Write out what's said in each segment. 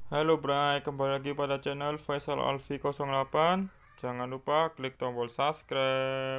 Halo Bray, kembali lagi pada channel Faisal Alfi 08. Jangan lupa klik tombol subscribe.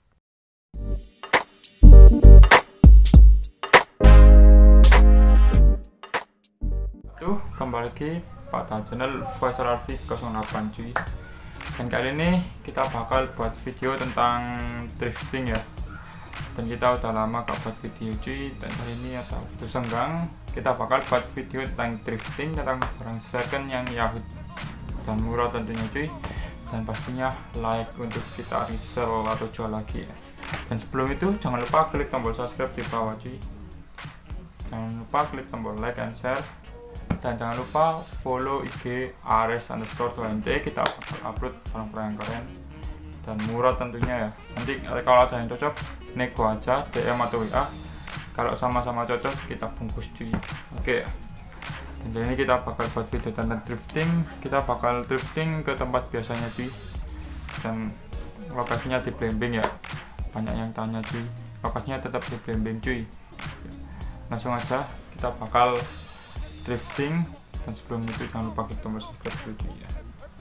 Kembali lagi pada channel Faisal Alfi 08 cuy. Dan kali ini kita bakal buat video tentang drifting ya. Dan kita udah lama gak buat video cuy. Dan kali ini ada waktu senggang, kita bakal buat video tentang drifting, tentang barang second yang Yahoo dan murah tentunya cuy. Dan pastinya like untuk kita resell atau jual lagi ya. Dan sebelum itu jangan lupa klik tombol subscribe di bawah cuy. Jangan lupa klik tombol like and share. Dan jangan lupa follow IG ares_2nt. Kita bakal upload barang-barang yang keren dan murah tentunya ya. Nanti kalau ada yang cocok nego aja DM atau WA. Kalau sama-sama cocok kita bungkus cuy. Oke. Dan jadi ini kita bakal buat video tentang drifting. Kita bakal drifting ke tempat biasanya cuy. Dan lokasinya di Blembing ya. Banyak yang tanya cuy. Lokasinya tetap di Blembing cuy. Langsung aja kita bakal drifting. Dan sebelum itu jangan lupa klik tombol subscribe dulu cuy ya.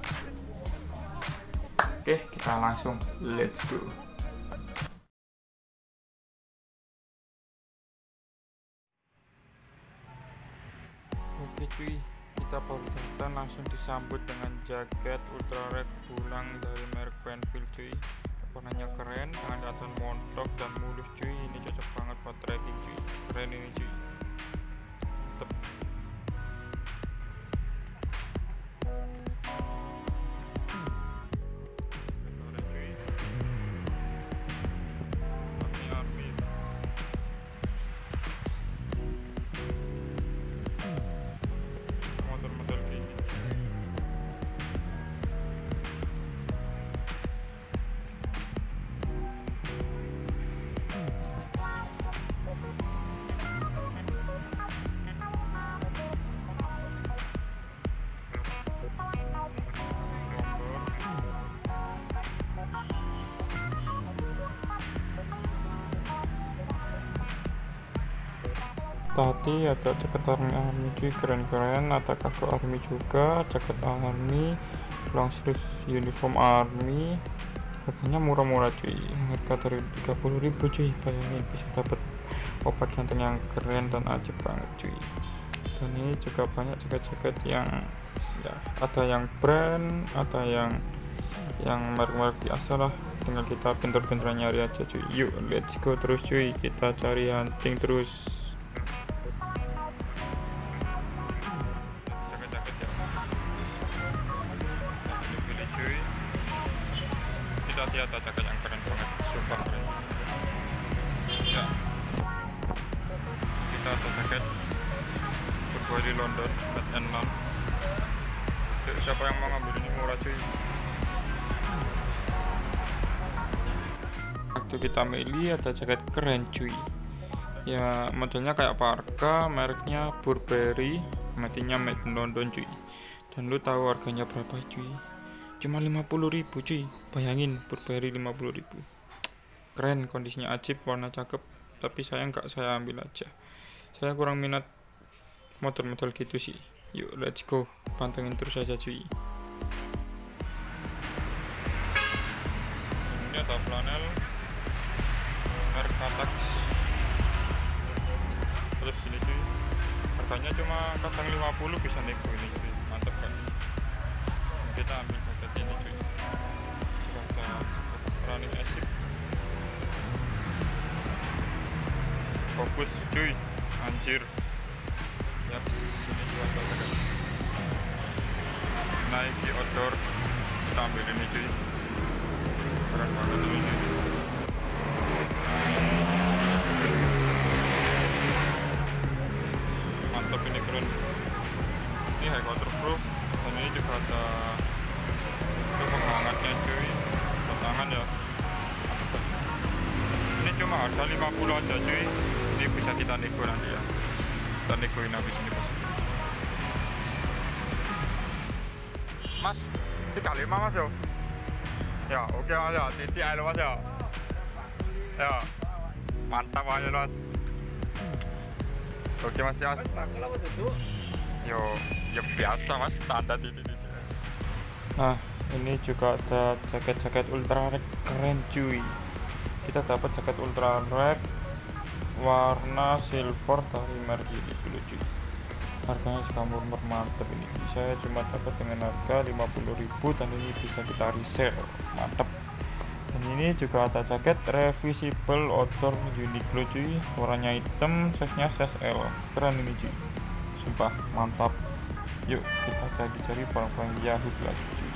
Oke, kita langsung let's go. Oke cuy, kita baru datang langsung disambut dengan jaket ultra red pulang dari merek Penfield cuy. Warnanya keren, dengan kelihatan montok dan mulus cuy. Ini cocok banget buat trekking cuy. Keren ini cuy. Mantep. Tadi ada jaket army cuy, keren-keren. Ada kargo army juga, jaket army, long sleeve uniform army. Harganya murah-murah cuy, harga dari 30.000 cuy. Bayangin bisa dapat obat jantung yang keren dan ajib banget cuy. Dan ini juga banyak jaket-jaket yang ya, ada yang brand, ada yang merek-merek biasa lah. Tinggal kita pinter-pinteran nyari aja cuy. Yuk let's go terus cuy, kita cari hunting terus. Tadi ada jaket yang keren banget, sumpah keren ya. Kita ada jaket Burberry London Made in London. Jadi siapa yang mau ngambil ini murah cuy. Waktu kita milih ada jaket keren cuy ya, modelnya kayak parka, mereknya Burberry, matinya Made in London cuy. Dan lu tahu harganya berapa cuy? Cuma 50.000 cuy. Bayangin, Burberry 50.000. Keren, kondisinya ajib, warna cakep. Tapi sayang gak saya ambil aja. Saya kurang minat model-model gitu sih. Yuk let's go, pantengin terus aja cuy. Ini ada flanel merek Katax. Terus gini cuy, harganya cuma kadang 50, bisa nego ini cuy. Mantap kan. Kita ambil jaket ini cuy. Juga running acid. Fokus cuy, anjir. Yaps, ini juga jaket Nike outdoor. Kita ambil ini cuy. Keren banget ini. Mantap, ini keren. Ini high waterproof. Dan ini juga ada penghangatnya cuy, tangan ya. Ini cuma harga 50 aja cuy. Ini bisa kita nego nanti ya. Kita negoin habis ini bos. Mas, 35 mas yo. Ya oke mas ya, titik aja mas ya. Ya, mantap aja mas. Oke mas ya mas. Yo. Ya biasa mas, standar ini. Nah ini juga ada jaket ultra rek keren cuy. Kita dapat jaket ultra rek warna silver dari merek Uniqlo cuy. Harganya juga murmur mantep ini. Saya cuma dapat dengan harga 50.000 dan ini bisa kita resell. Mantep. Dan ini juga ada jaket reversible outdoor Uniqlo cuy. Warnanya hitam, size-nya size L. Keren ini cuy. Sumpah mantap. Yuk kita cari-cari barang-barang Yahoo lagi cuy.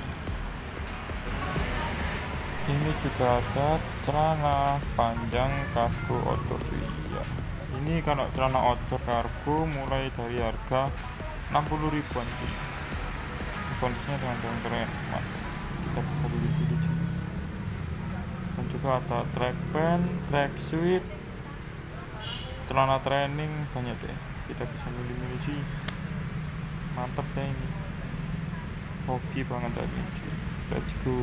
Ini juga ada celana panjang kargo outdoor cuy ya. Ini kalau celana outdoor kargo mulai dari harga 60.000-an cuy. Kondisinya dengan keren, mantap. Kita bisa pilih-pilih cuy. Dan juga ada track pant, track suit, celana training, banyak deh. Kita bisa milih-milih cuy. Mantap ya ini. Hoki banget tadi cuy. Let's go.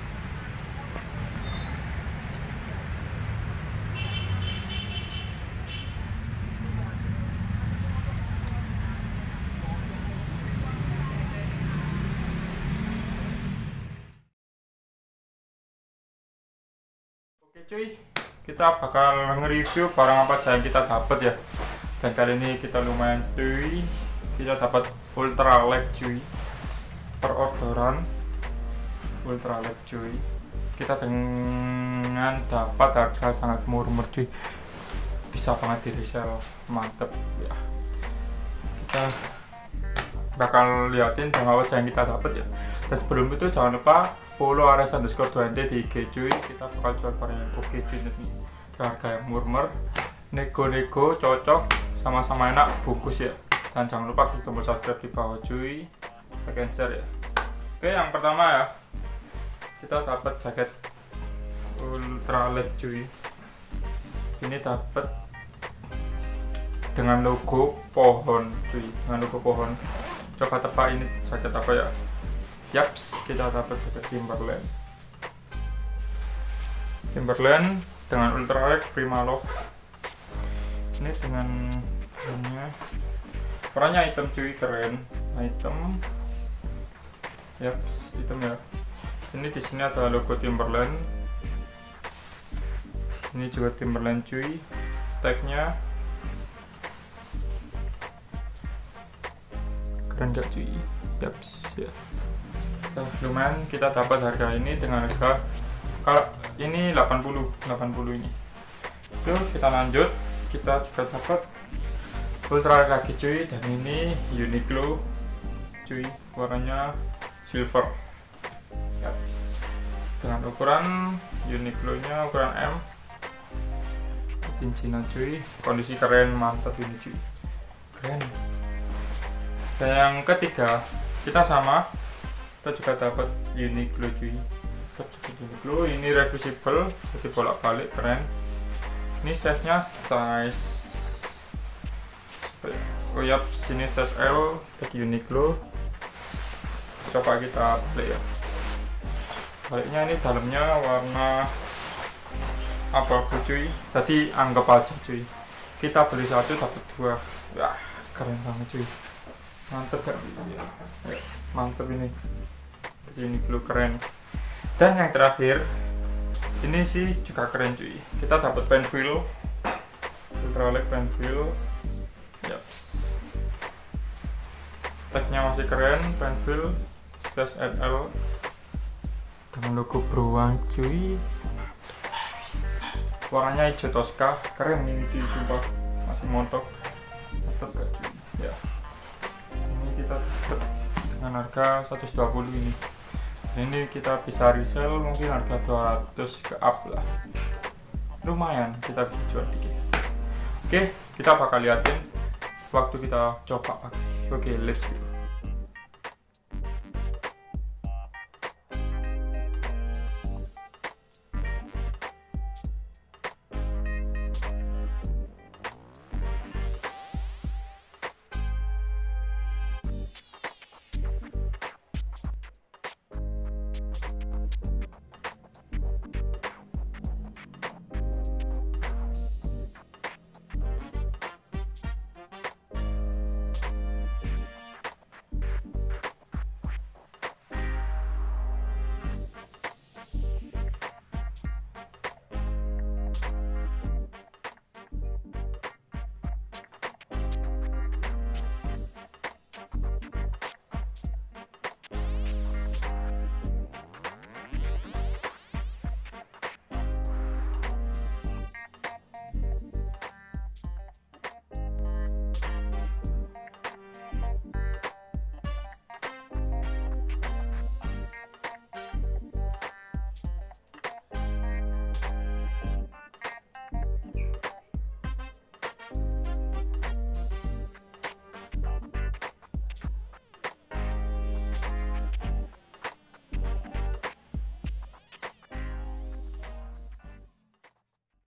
Oke cuy, kita bakal nge-review barang apa aja yang kita dapat ya. Dan kali ini kita lumayan cuy, kita dapat ultra leg cuy, per orderan ultra leg cuy. Kita dengan dapat harga sangat murmur cuy, bisa banget di resell, mantep ya. Kita bakal liatin barang apa aja yang kita dapat ya. Dan sebelum itu jangan lupa follow ares_20 di IG cuy. Kita bakal jual barang yang oke cuy nih, harga yang murmur, nego-nego cocok, sama-sama enak, bungkus ya. Dan jangan lupa klik tombol subscribe di bawah cuy, like and share ya. Oke, yang pertama ya, kita dapat jaket ultra leg cuy. Ini dapat dengan logo pohon cuy, dengan logo pohon. Coba tebak ini jaket apa ya? Yaps, kita dapat jaket Timberland dengan ultra leg Primaloft. Ini dengan warnanya hitam cuy, keren, hitam. Yaps, hitam ya. Ini di sini ada logo Timberland. Ini juga Timberland cuy. Tagnya keren gak cuy? Yaps ya. Lumayan kita dapat harga ini dengan harga kalau ini 80 ini. Itu kita lanjut, kita juga dapat ultra lagi cuy, dan ini Uniqlo cuy, warnanya silver. Yaps. Dengan ukuran Uniqlo nya ukuran M, Cina cuy, kondisi keren, mantap ini cuy, keren. Dan yang ketiga kita sama, kita juga dapat Uniqlo cuy. Uniqlo ini reversible, jadi bolak-balik, keren. Ini size nya size, oh yap, sini size L untuk Uniqlo. Coba kita balik ya. Baliknya ini dalamnya warna abu-abu cuy. Tadi anggap aja cuy, kita beli satu dapat dua. Ya keren banget cuy, mantep kan ya, mantep ini Uniqlo, keren. Dan yang terakhir ini sih juga keren cuy, kita dapat penfil ultra leg penfil. Yaps, tagnya masih keren, penfil size XL dengan logo beruang cuy, warnanya hijau toska, keren ini cuy, sumpah masih montok, mantap gak cuy ya. Ini kita dapat dengan harga 120 ini. Ini kita bisa resell mungkin harga 200 ke up lah, lumayan kita bisa jual dikit. Oke, kita bakal liatin waktu kita coba pakai. Oke, let's go.